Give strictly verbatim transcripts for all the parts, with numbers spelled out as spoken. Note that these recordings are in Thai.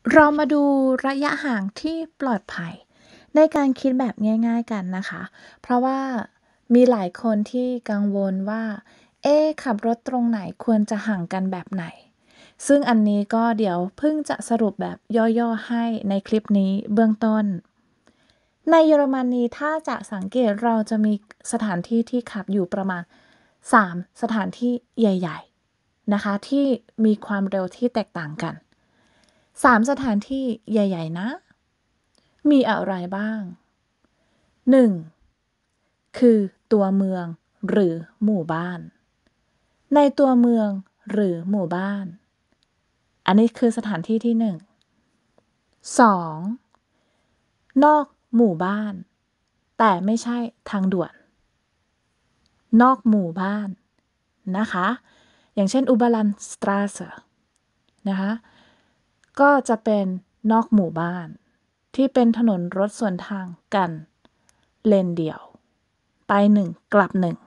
เรามาดูระยะห่างที่ปลอดภัยในการคิดแบบง่ายๆกันนะคะ เพราะว่ามีหลายคนที่กังวลว่า เอ๊ะขับรถตรงไหนควรจะห่างกันแบบไหน ซึ่งอันนี้ก็เดี๋ยวเพิ่งจะสรุปแบบย่อๆให้ในคลิปนี้เบื้องต้น ในเยอรมนีถ้าจะสังเกตเราจะมีสถานที่ที่ขับอยู่ประมาณสามสถานที่ใหญ่ๆนะคะที่มีความเร็วที่แตกต่างกันสามสถานที่ใหญ่ๆนะมีอะไรบ้างหนึ่งคือตัวเมืองหรือหมู่บ้านในตัวเมืองหรือหมู่บ้านอันนี้คือสถานที่ที่หนึ่งสองนอกหมู่บ้านแต่ไม่ใช่ทางด่วนนอกหมู่บ้านนะคะอย่างเช่นอุบาลันสตราเซนะคะก็จะเป็นนอกหมู่บ้านที่เป็นถนนรถสวนทางกันเลนเดียวไปหนึ่งกลับหนึ่ง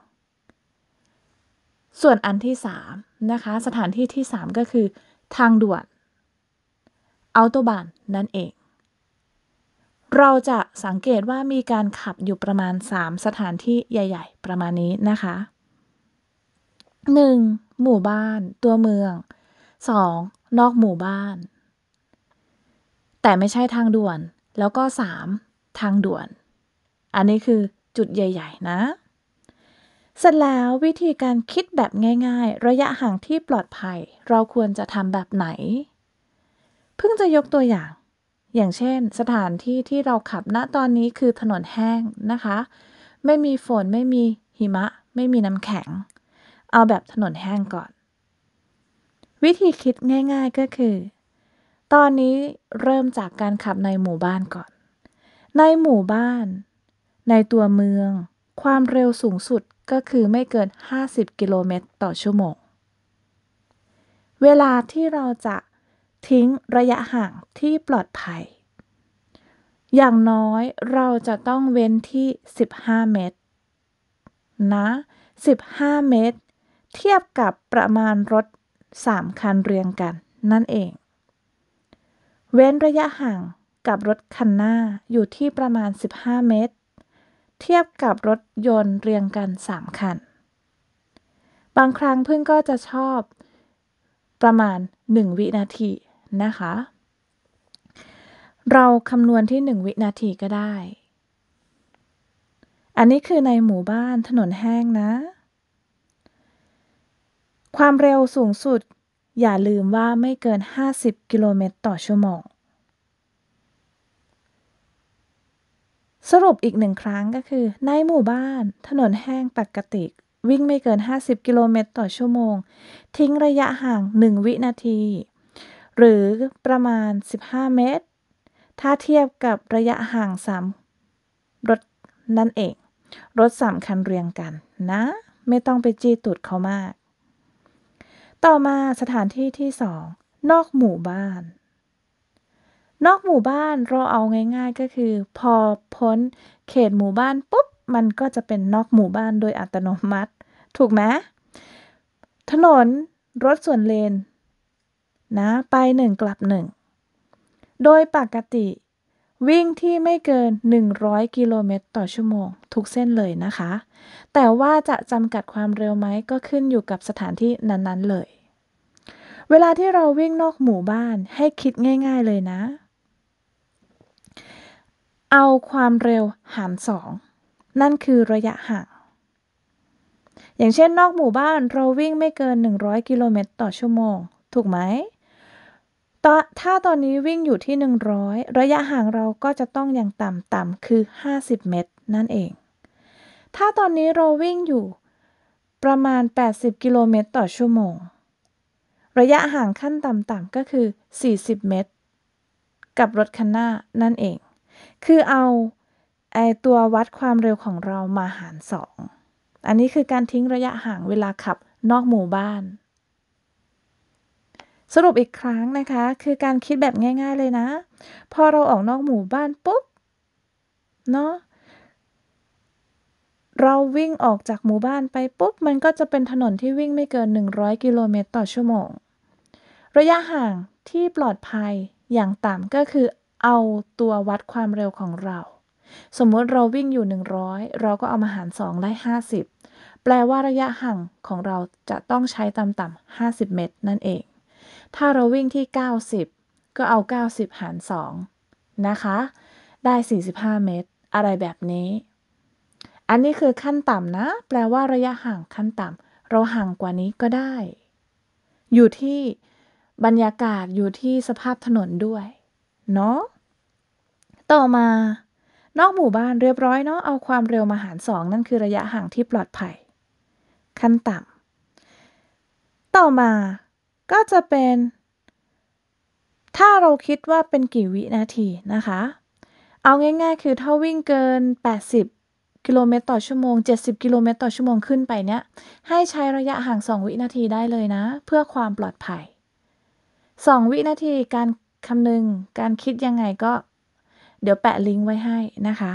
ส่วนอันที่สามนะคะสถานที่ที่สามก็คือทางด่วนอัลโตบานนั่นเองเราจะสังเกตว่ามีการขับอยู่ประมาณสามสถานที่ใหญ่ๆประมาณนี้นะคะหนึ่งหมู่บ้านตัวเมืองสองนอกหมู่บ้านแต่ไม่ใช่ทางด่วนแล้วก็สามทางด่วนอันนี้คือจุดใหญ่ๆนะเสร็จแล้ววิธีการคิดแบบง่ายๆระยะห่างที่ปลอดภัยเราควรจะทำแบบไหนเพิ่งจะยกตัวอย่างอย่างเช่นสถานที่ที่เราขับณตอนนี้คือถนนแห้งนะคะไม่มีฝนไม่มีหิมะไม่มีน้ำแข็งเอาแบบถนนแห้งก่อนวิธีคิดง่ายๆก็คือตอนนี้เริ่มจากการขับในหมู่บ้านก่อนในหมู่บ้านในตัวเมืองความเร็วสูงสุดก็คือไม่เกินห้าสิบกิโลเมตรต่อชั่วโมงเวลาที่เราจะทิ้งระยะห่างที่ปลอดภัยอย่างน้อยเราจะต้องเว้นที่สิบห้าเมตรนะสิบห้าเมตรเทียบกับประมาณรถสามคันเรียงกันนั่นเองเว้นระยะห่างกับรถคันหน้าอยู่ที่ประมาณสิบห้าเมตรเทียบกับรถยนต์เรียงกันสามคันบางครั้งเพิ่งก็จะชอบประมาณหนึ่งวินาทีนะคะเราคำนวณที่หนึ่งวินาทีก็ได้อันนี้คือในหมู่บ้านถนนแห้งนะความเร็วสูงสุดอย่าลืมว่าไม่เกินห้าสิบกิโลเมตรต่อชั่วโมงสรุปอีกหนึ่งครั้งก็คือในหมู่บ้านถนนแห้งปกติวิ่งไม่เกินห้าสิบกิโลเมตรต่อชั่วโมงทิ้งระยะห่างหนึ่งวินาทีหรือประมาณสิบห้าเมตรถ้าเทียบกับระยะห่างสามรถนั่นเองรถสามคันเรียงกันนะไม่ต้องไปจี้ตูดเขามากต่อมาสถานที่ที่สองนอกหมู่บ้านนอกหมู่บ้านเราเอาง่ายๆก็คือพอพ้นเขตหมู่บ้านปุ๊บมันก็จะเป็นนอกหมู่บ้านโดยอัตโนมัติถูกไหมถนนรถสวนเลนนะไปหนึ่งกลับหนึ่งโดยปกติวิ่งที่ไม่เกินหนึ่งร้อยกิโลเมตรต่อชั่วโมงทุกเส้นเลยนะคะแต่ว่าจะจำกัดความเร็วไหมก็ขึ้นอยู่กับสถานที่นั้นๆเลยเวลาที่เราวิ่งนอกหมู่บ้านให้คิดง่ายๆเลยนะเอาความเร็วหารสองนั่นคือระยะห่างอย่างเช่นนอกหมู่บ้านเราวิ่งไม่เกินหนึ่งร้อยกิโลเมตรต่อชั่วโมงถูกไหมตอนถ้าตอนนี้วิ่งอยู่ที่หนึ่งร้อยระยะห่างเราก็จะต้องอย่างต่ำๆคือห้าสิบเมตรนั่นเองถ้าตอนนี้เราวิ่งอยู่ประมาณแปดสิบกิโลเมตรต่อชั่วโมงระยะห่างขั้นต่ำๆก็คือสี่สิบเมตรกับรถคันหน้านั่นเองคือเอาไอตัววัดความเร็วของเรามาหารสองอันนี้คือการทิ้งระยะห่างเวลาขับนอกหมู่บ้านสรุปอีกครั้งนะคะคือการคิดแบบง่ายๆเลยนะพอเราออกนอกหมู่บ้านปุ๊บเนาะเราวิ่งออกจากหมู่บ้านไปปุ๊บมันก็จะเป็นถนนที่วิ่งไม่เกินหนึ่งร้อยกิโลเมตรต่อชั่วโมงระยะห่างที่ปลอดภัยอย่างต่ำก็คือเอาตัววัดความเร็วของเราสมมติเราวิ่งอยู่หนึ่งร้อยเราก็เอามาหารสองได้ห้าสิบแปลว่าระยะห่างของเราจะต้องใช้ต่ำๆห้าสิบเมตรนั่นเองถ้าเราวิ่งที่เก้าสิบก็เอาเก้าสิบหารสองนะคะได้สี่สิบห้าเมตรอะไรแบบนี้อันนี้คือขั้นต่ำนะแปลว่าระยะห่างขั้นต่ำเราห่างกว่านี้ก็ได้อยู่ที่บรรยากาศอยู่ที่สภาพถนนด้วยเนาะต่อมานอกหมู่บ้านเรียบร้อยเนาะเอาความเร็วมาหารสองนั่นคือระยะห่างที่ปลอดภัยขั้นต่ำต่อมาก็จะเป็นถ้าเราคิดว่าเป็นกี่วินาทีนะคะเอาง่ายๆคือถ้าวิ่งเกินแปดสิบกิโลเมตรต่อชั่วโมงเจ็ดสิบกิโลเมตรต่อชั่วโมงขึ้นไปเนี้ยให้ใช้ระยะห่างสองวินาทีได้เลยนะเพื่อความปลอดภัยสองวินาทีการคำนึงการคิดยังไงก็เดี๋ยวแปะลิงก์ไว้ให้นะคะ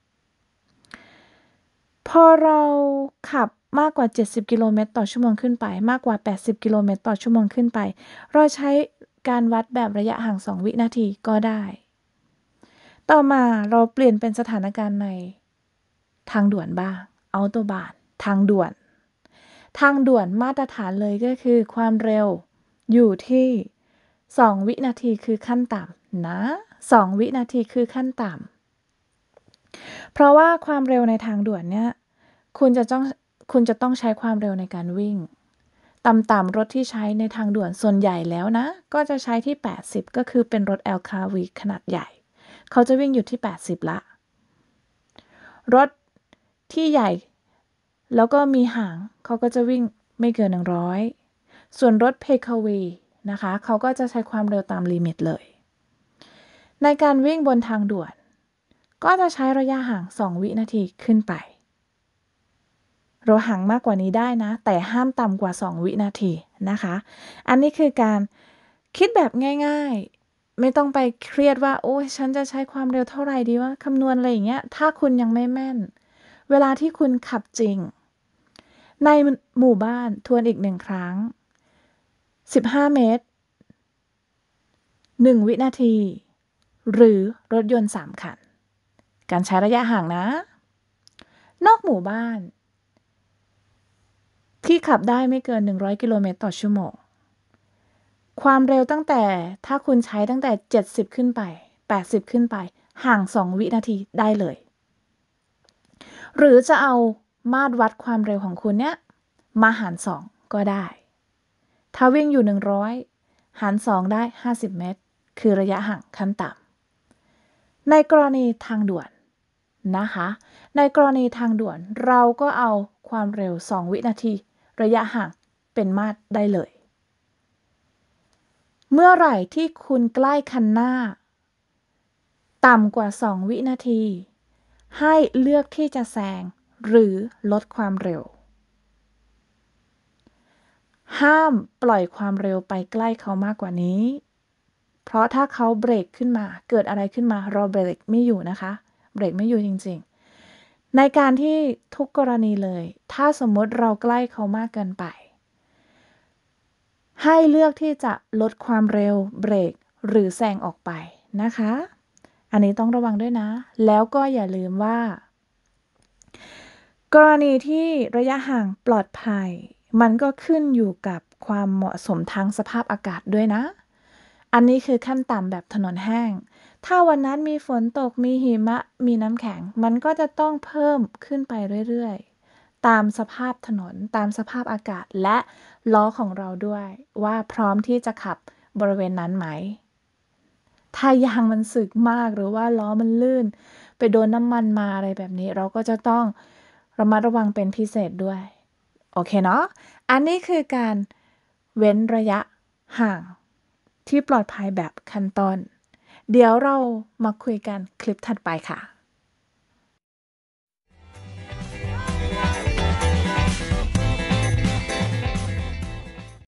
พอเราขับมากกว่าเจ็ดสิบกิโลเมตรต่อชั่วโมงขึ้นไปมากกว่าแปดสิบกิโลเมตรต่อชั่วโมงขึ้นไปเราใช้การวัดแบบระยะห่างสองวินาทีก็ได้ต่อมาเราเปลี่ยนเป็นสถานการณ์ในทางด่วนบ้างออโตบานทางด่วนทางด่วนมาตรฐานเลยก็คือความเร็วอยู่ที่สองวินาทีคือขั้นต่ำนะสองวินาทีคือขั้นต่ำเพราะว่าความเร็วในทางด่วนเนี่ยคุณจะต้องคุณจะต้องใช้ความเร็วในการวิ่งต่ำๆรถที่ใช้ในทางด่วนส่วนใหญ่แล้วนะก็จะใช้ที่แปดสิบก็คือเป็นรถ แอล ซี วี ขนาดใหญ่เขาจะวิ่งอยู่ที่แปดสิบละรถที่ใหญ่แล้วก็มีหางเขาก็จะวิ่งไม่เกินหนึ่งร้อยส่วนรถ พี เค วี นะคะเขาก็จะใช้ความเร็วตามลิมิตเลยในการวิ่งบนทางด่วนก็จะใช้ระยะห่างสองวินาทีขึ้นไปเราห่างมากกว่านี้ได้นะแต่ห้ามต่ำกว่าสองวินาทีนะคะอันนี้คือการคิดแบบง่ายๆไม่ต้องไปเครียดว่าโอ้ยฉันจะใช้ความเร็วเท่าไหร่ดีว่าคำนวณอะไรอย่างเงี้ยถ้าคุณยังไม่แม่นเวลาที่คุณขับจริงในหมู่บ้านทวนอีกหนึ่งครั้งสิบห้าเมตรหนึ่งวินาทีหรือรถยนต์สามคันการใช้ระยะห่างนะนอกหมู่บ้านที่ขับได้ไม่เกินหนึ่งร้อยกิโลเมตรต่อชั่วโมงความเร็วตั้งแต่ถ้าคุณใช้ตั้งแต่เจ็ดสิบขึ้นไปแปดสิบขึ้นไปห่างสองวินาทีได้เลยหรือจะเอามาตรวัดความเร็วของคุณเนี้ยมาหารสองก็ได้ถ้าวิ่งอยู่หนึ่งร้อยหารสองได้ห้าสิบเมตรคือระยะห่างขั้นต่ำในกรณีทางด่วนนะคะในกรณีทางด่วนเราก็เอาความเร็วสองวินาทีระยะห่างเป็นมาตรได้เลยเมื่อไหร่ที่คุณใกล้คันหน้าต่ำกว่าสองวินาทีให้เลือกที่จะแซงหรือลดความเร็วห้ามปล่อยความเร็วไปใกล้เขามากกว่านี้เพราะถ้าเขาเบรกขึ้นมาเกิดอะไรขึ้นมาเราเบรกไม่อยู่นะคะเบรกไม่อยู่จริงๆในการที่ทุกกรณีเลยถ้าสมมติเราใกล้เขามากเกินไปให้เลือกที่จะลดความเร็วเบรกหรือแซงออกไปนะคะอันนี้ต้องระวังด้วยนะแล้วก็อย่าลืมว่ากรณีที่ระยะห่างปลอดภัยมันก็ขึ้นอยู่กับความเหมาะสมทางสภาพอากาศด้วยนะอันนี้คือขั้นต่ำแบบถนนแห้งถ้าวันนั้นมีฝนตกมีหิมะมีน้ำแข็งมันก็จะต้องเพิ่มขึ้นไปเรื่อยๆตามสภาพถนนตามสภาพอากาศและล้อของเราด้วยว่าพร้อมที่จะขับบริเวณนั้นไหมถ้ายางมันสึกมากหรือว่าล้อมันลื่นไปโดนน้ำมันมาอะไรแบบนี้เราก็จะต้องระมัดระวังเป็นพิเศษด้วยโอเคเนาะอันนี้คือการเว้นระยะห่างที่ปลอดภัยแบบขั้นตอนเดี๋ยวเรามาคุยกันคลิปถัดไปค่ะ